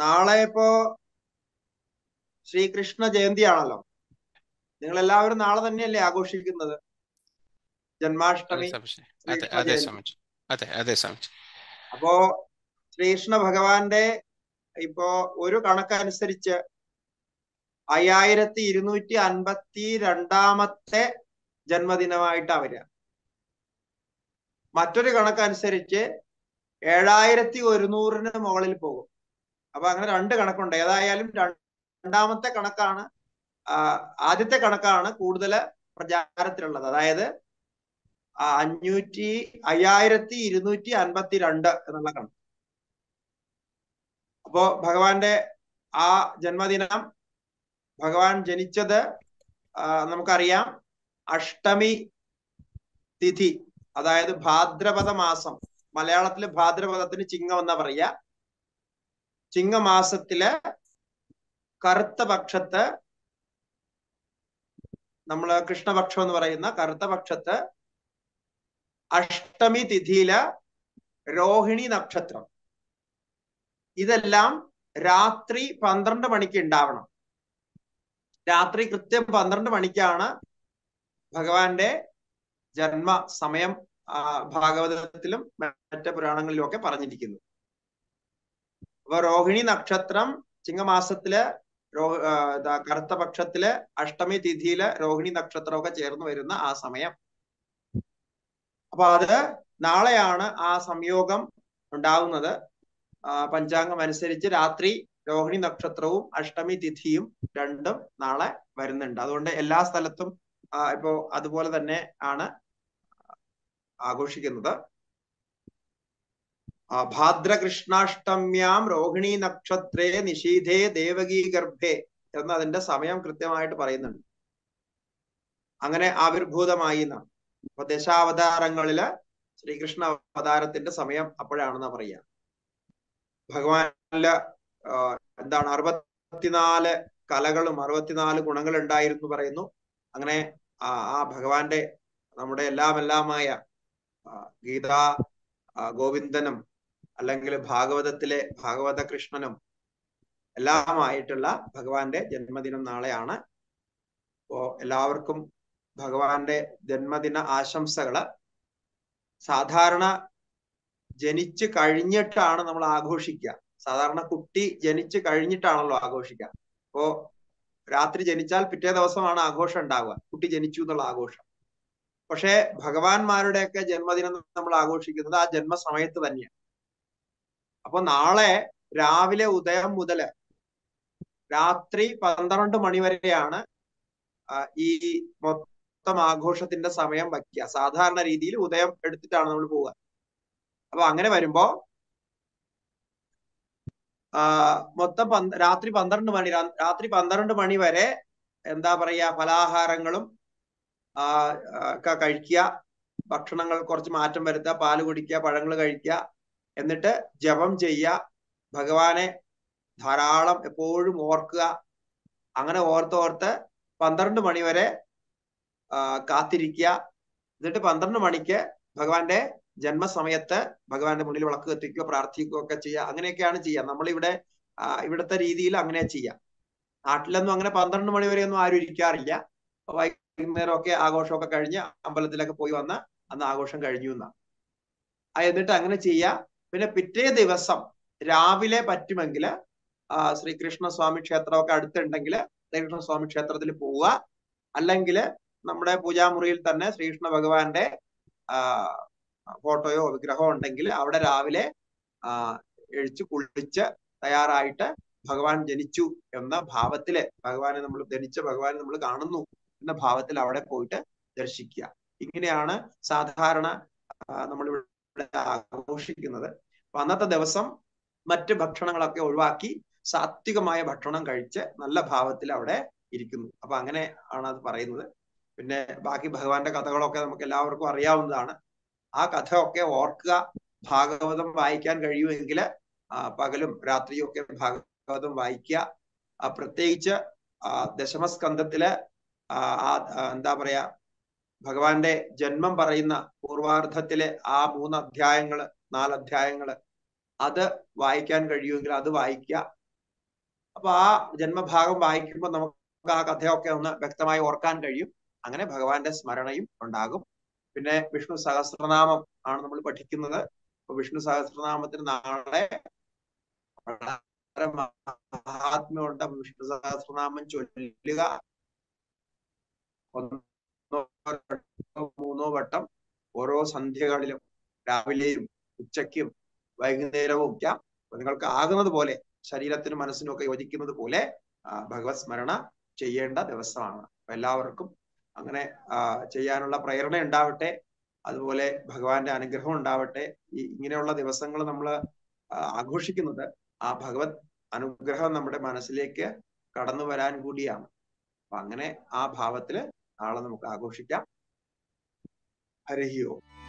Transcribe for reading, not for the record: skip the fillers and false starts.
നാളെ ഇപ്പോ ശ്രീകൃഷ്ണ ജയന്തിയാണല്ലോ. നിങ്ങൾ എല്ലാവരും നാളെ തന്നെയല്ലേ ആഘോഷിക്കുന്നത് അതെ ജന്മാഷ്ടമി, സ്വാമിജി. അതെ ശ്രീകൃഷ്ണ അതെ ജയന്തി? സ്വാമിജി. അതെ സ്വാമിജി. അപ്പോ ശ്രീകൃഷ്ണ ഭഗവാന്റെ ഇപ്പോ ഒരു കണക്കനുസരിച്ച് 5252 ജന്മദിനമായിട്ടാ വരിക. മറ്റൊരു കണക്കനുസരിച്ച് 7100 മുകളിൽ പോകും. അപ്പൊ അങ്ങനെ രണ്ട് കണക്കുണ്ട്. ഏതായാലും രണ്ടാമത്തെ കണക്കാണ്, ആദ്യത്തെ കണക്കാണ് കൂടുതൽ പ്രചാരത്തിലുള്ളത്. അതായത് 5252 എന്നുള്ള കണക്ക്. അപ്പോ ഭഗവാന്റെ ആ ജന്മദിനം, ഭഗവാൻ ജനിച്ചത് നമുക്കറിയാം അഷ്ടമി തിഥി, അതായത് ഭാദ്രപദ മാസം. മലയാളത്തില് ഭാദ്രപദത്തിന് ചിങ്ങം എന്നാ പറയാ. ചിങ്ങമാസത്തില് കറുത്ത പക്ഷത്ത്, നമ്മള് കൃഷ്ണപക്ഷം എന്ന് പറയുന്ന കറുത്ത പക്ഷത്ത് അഷ്ടമി തിഥിയില് രോഹിണി നക്ഷത്രം. ഇതെല്ലാം രാത്രി 12 മണിക്ക് ഉണ്ടാവണം. രാത്രി കൃത്യം 12 മണിക്കാണ് ഭഗവാന്റെ ജന്മ സമയം ഭാഗവതത്തിലും മറ്റ് പുരാണങ്ങളിലും ഒക്കെ പറഞ്ഞിരിക്കുന്നു. അപ്പൊ രോഹിണി നക്ഷത്രം ചിങ്ങമാസത്തില് കറുത്ത പക്ഷത്തില് അഷ്ടമി തിഥിയില് രോഹിണി നക്ഷത്രമൊക്കെ ചേർന്ന് വരുന്ന ആ സമയം. അപ്പൊ അത് നാളെയാണ് ആ സംയോഗം ഉണ്ടാവുന്നത്. പഞ്ചാംഗം അനുസരിച്ച് രാത്രി രോഹിണി നക്ഷത്രവും അഷ്ടമി തിഥിയും രണ്ടും നാളെ വരുന്നുണ്ട്. അതുകൊണ്ട് എല്ലാ സ്ഥലത്തും ഇപ്പോ അതുപോലെ തന്നെ ആണ് ആഘോഷിക്കുന്നത്. ഭാദ്രകൃഷ്ണാഷ്ടമ്യാം രോഹിണി നക്ഷത്രേ നിശീധേ ദേവകീ ഗർഭേ എന്ന് അതിന്റെ സമയം കൃത്യമായിട്ട് പറയുന്നുണ്ട്. അങ്ങനെ ആവിർഭൂതമായി എന്നാണ്. അപ്പൊ ദശാവതാരങ്ങളില് ശ്രീകൃഷ്ണ അവതാരത്തിന്റെ സമയം അപ്പോഴാണെന്നാ പറയാ. ഭഗവാനില് എന്താണ് 64 കലകളും 64 ഗുണങ്ങൾ ഉണ്ടായിരുന്നു പറയുന്നു. അങ്ങനെ ആ ഭഗവാന്റെ നമ്മുടെ എല്ലാമായ ഗീതാ ഗോവിന്ദനും അല്ലെങ്കിൽ ഭാഗവതത്തിലെ ഭാഗവത കൃഷ്ണനും എല്ലാമായിട്ടുള്ള ഭഗവാന്റെ ജന്മദിനം നാളെയാണ്. അപ്പോ എല്ലാവർക്കും ഭഗവാന്റെ ജന്മദിന ആശംസകള്. സാധാരണ ജനിച്ചു കഴിഞ്ഞിട്ടാണ് നമ്മൾ ആഘോഷിക്കുക. സാധാരണ കുട്ടി ജനിച്ചു കഴിഞ്ഞിട്ടാണല്ലോ ആഘോഷിക്കുക. അപ്പോ രാത്രി ജനിച്ചാൽ പിറ്റേ ദിവസമാണ് ആഘോഷം ഉണ്ടാവുക, കുട്ടി ജനിച്ചു എന്നുള്ള ആഘോഷം. പക്ഷേ ഭഗവാന്മാരുടെയൊക്കെ ജന്മദിനം നമ്മൾ ആഘോഷിക്കുന്നത് ആ ജന്മസമയത്ത് തന്നെയാണ്. അപ്പൊ നാളെ രാവിലെ ഉദയം മുതല് രാത്രി 12 മണി വരെയാണ് ഈ മൊത്തം ആഘോഷത്തിന്റെ സമയം വയ്ക്കുക. സാധാരണ രീതിയിൽ ഉദയം എടുത്തിട്ടാണ് നമ്മൾ പോവുക. അപ്പൊ അങ്ങനെ വരുമ്പോ മൊത്തം രാത്രി 12 മണി വരെ എന്താ പറയാ, ഫലാഹാരങ്ങളും ഒക്കെ കഴിക്കുക, ഭക്ഷണങ്ങൾ കുറച്ച് മാറ്റം വരുത്തുക, പാല് കുടിക്കുക, പഴങ്ങൾ കഴിക്കുക, എന്നിട്ട് ജപം ചെയ്യുക, ഭഗവാനെ ധാരാളം എപ്പോഴും ഓർക്കുക. അങ്ങനെ ഓർത്ത് 12 മണി വരെ കാത്തിരിക്കുക. എന്നിട്ട് 12 മണിക്ക് ഭഗവാന്റെ ജന്മസമയത്ത് ഭഗവാന്റെ മുന്നിൽ വിളക്ക് കത്തിക്കുകയോ പ്രാർത്ഥിക്കുകയോ ഒക്കെ ചെയ്യുക. അങ്ങനെയൊക്കെയാണ് ചെയ്യുക. നമ്മളിവിടെ ഇവിടുത്തെ രീതിയിൽ അങ്ങനെ ചെയ്യാം. നാട്ടിലൊന്നും അങ്ങനെ 12 മണി വരെയൊന്നും ആരും ഇരിക്കാറില്ല. വൈകുന്നേരമൊക്കെ ആഘോഷമൊക്കെ കഴിഞ്ഞ് അമ്പലത്തിലൊക്കെ പോയി വന്ന് അന്ന് ആഘോഷം കഴിഞ്ഞു എന്നാണ്. എന്നിട്ട് അങ്ങനെ ചെയ്യാം. പിന്നെ പിറ്റേ ദിവസം രാവിലെ പറ്റുമെങ്കിൽ ശ്രീകൃഷ്ണ സ്വാമി ക്ഷേത്രമൊക്കെ അടുത്തുണ്ടെങ്കിൽ ശ്രീകൃഷ്ണ സ്വാമി ക്ഷേത്രത്തിൽ പോവുക. അല്ലെങ്കിൽ നമ്മുടെ പൂജാമുറിയിൽ തന്നെ ശ്രീകൃഷ്ണ ഭഗവാന്റെ ഫോട്ടോയോ വിഗ്രഹമോ ഉണ്ടെങ്കിൽ അവിടെ രാവിലെ എഴിച്ച് കുളിച്ച് തയ്യാറായിട്ട് ഭഗവാൻ ജനിച്ചു എന്ന ഭാവത്തില് ഭഗവാനെ നമ്മൾ കാണുന്നു എന്ന ഭാവത്തിൽ അവിടെ പോയിട്ട് ദർശിക്കുക. ഇങ്ങനെയാണ് സാധാരണ നമ്മളിവിടെ ആഘോഷിക്കുന്നത്. അപ്പൊ അന്നത്തെ ദിവസം മറ്റ് ഭക്ഷണങ്ങളൊക്കെ ഒഴിവാക്കി സാത്വികമായ ഭക്ഷണം കഴിച്ച് നല്ല ഭാവത്തിൽ അവിടെ ഇരിക്കുന്നു. അപ്പൊ അങ്ങനെ ആണ് അത് പറയുന്നത്. പിന്നെ ബാക്കി ഭഗവാന്റെ കഥകളൊക്കെ നമുക്ക് എല്ലാവർക്കും അറിയാവുന്നതാണ്. ആ കഥ ഒക്കെ ഓർക്കുക. ഭാഗവതം വായിക്കാൻ കഴിയുമെങ്കിൽ പകലും രാത്രിയും ഒക്കെ ഭാഗവതം വായിക്കുക. പ്രത്യേകിച്ച് ദശമസ്കന്ധത്തില് എന്താ പറയാ, ഭഗവാന്റെ ജന്മം പറയുന്ന പൂർവാർദ്ധത്തിലെ ആ 3 അധ്യായങ്ങള് 4 അധ്യായങ്ങള് അത് വായിക്കാൻ കഴിയുമെങ്കിൽ അത് വായിക്കുക. അപ്പൊ ആ ജന്മഭാഗം വായിക്കുമ്പോൾ നമുക്ക് ആ കഥയൊക്കെ ഒന്ന് വ്യക്തമായി ഓർക്കാൻ കഴിയും. അങ്ങനെ ഭഗവാന്റെ സ്മരണയും ഉണ്ടാകും. പിന്നെ വിഷ്ണു സഹസ്രനാമം ആണ് നമ്മൾ പഠിക്കുന്നത്. അപ്പൊ വിഷ്ണു സഹസ്രനാമത്തിന് നാളെ വളരെ മഹാത്മ്യമുണ്ട്. വിഷ്ണു സഹസ്രനാമം ചൊല്ലുക 1 3 വട്ടം ഓരോ സന്ധ്യകളിലും, രാവിലെയും ഉച്ചയ്ക്കും വൈകുന്നേരവും ഒക്കെ നിങ്ങൾക്ക് ആകുന്നത് പോലെ, ശരീരത്തിനും മനസ്സിനും ഒക്കെ യോജിക്കുന്നത് പോലെ ഭഗവത് സ്മരണ ചെയ്യേണ്ട ദിവസമാണ്. അപ്പൊ എല്ലാവർക്കും അങ്ങനെ ചെയ്യാനുള്ള പ്രേരണ ഉണ്ടാവട്ടെ. അതുപോലെ ഭഗവാന്റെ അനുഗ്രഹം ഉണ്ടാവട്ടെ. ഇങ്ങനെയുള്ള ദിവസങ്ങൾ നമ്മൾ ആഘോഷിക്കുന്നത് ആ ഭഗവത് അനുഗ്രഹം നമ്മുടെ മനസ്സിലേക്ക് കടന്നു വരാൻ കൂടിയാണ്. അപ്പൊ അങ്ങനെ ആ ഭാവത്തില് നാളെ നമുക്ക് ആഘോഷിക്കാം. ഹരി ഓം.